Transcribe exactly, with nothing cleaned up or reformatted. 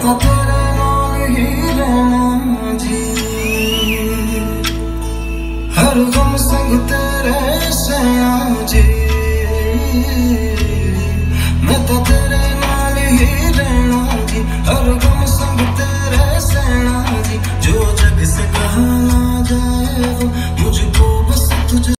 तो तेरे नाल ही रहना जी, हर गम संग तेरे सहना जी, मैं तो तेरे नाल ही